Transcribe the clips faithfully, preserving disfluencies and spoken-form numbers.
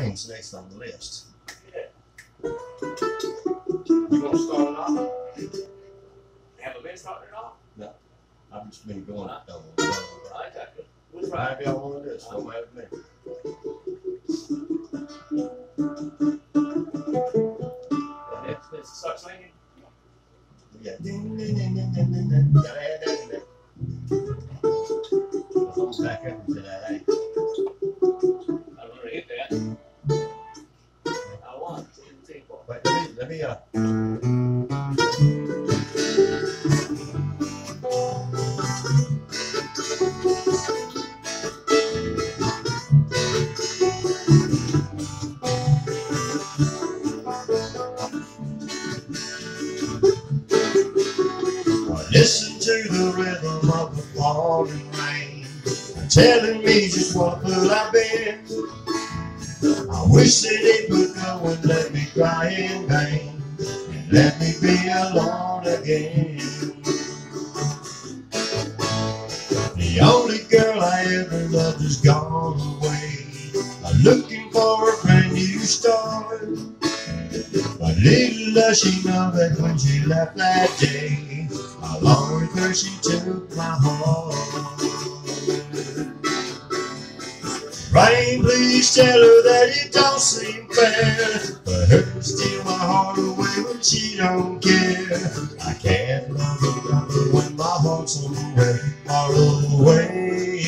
Rain's next on the list. Yeah. You want to start it off? Have a been starting it off? No. I've just been going Huh? it though. I got you. What's right? However y'all want to do it, so don't matter to me. Let's, let's start singing. Yeah. Ding, ding, ding, ding, ding, ding, ding. Gotta add that in there. I'm back up into that, hey. I'm gonna hit that. I want to see four. Wait, let me, let me, uh. Listen to the rhythm of the falling rain, telling me just what fool I've been. I wish that it would go and let me cry in vain, and let me be alone again. The only girl I ever loved is gone away. I'm looking for a brand new start, but little does she know that when she left that day, along with her she took my heart. Rain, please tell her that it don't seem fair for her to steal my heart away when she don't care. I can't love her, love her when my heart's somewhere far away.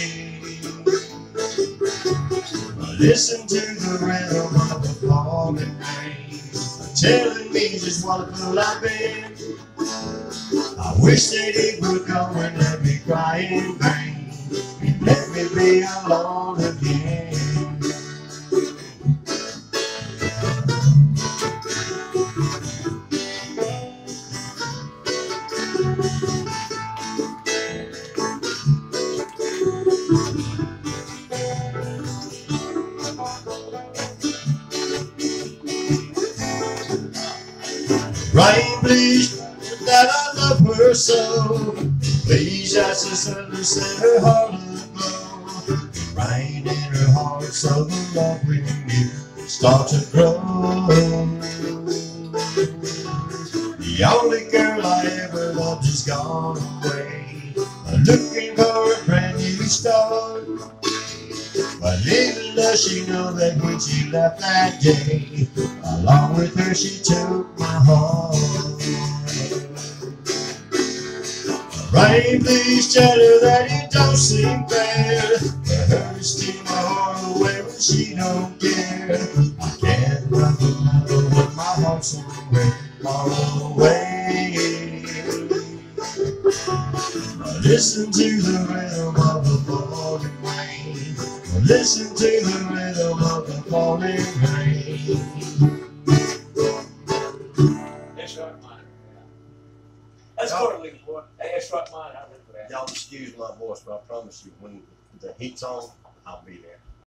Listen to the rhythm of the falling rain, telling me just what a fool I've been. I wish that it would go and let me cry in vain, and let me be alone again. Rain, please, that I love her so. Please ask the sun to set her heart aglow. Rain in her heart so the love within you start to grow. The only girl I ever loved is gone away. I'm looking for a brand new start, but little does she know that when she left that day, along with her she took my heart. Rain, please tell her that it don't seem fair for her to steal my heart away when she don't care. I can't love her when my heart's somewhere far away. Listen to the rhythm of the falling rain. Listen to the rhythm of the falling rain. That's right, mine. That's quarterly, boy. Hey, that's right, mine. I remember that. Y'all excuse my voice, but I promise you, when the heat's on, I'll be there.